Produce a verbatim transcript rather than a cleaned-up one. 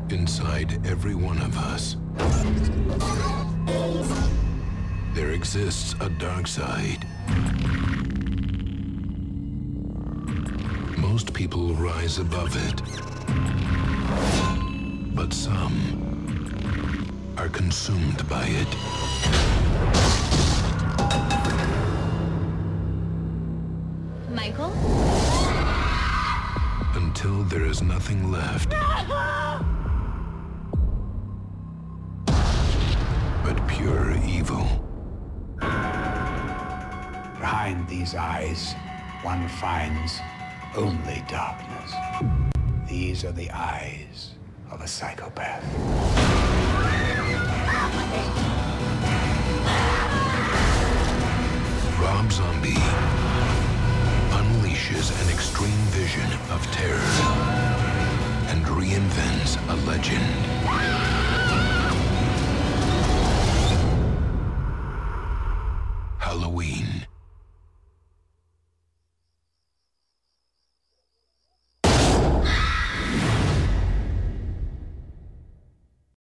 Inside every one of us, there exists a dark side. Most people rise above it, but some are consumed by it. Michael? Until there is nothing left but pure evil. Behind these eyes, one finds only darkness. These are the eyes of a psychopath. Rob Zombie unleashes an extreme vision of terror and reinvents a legend. Halloween.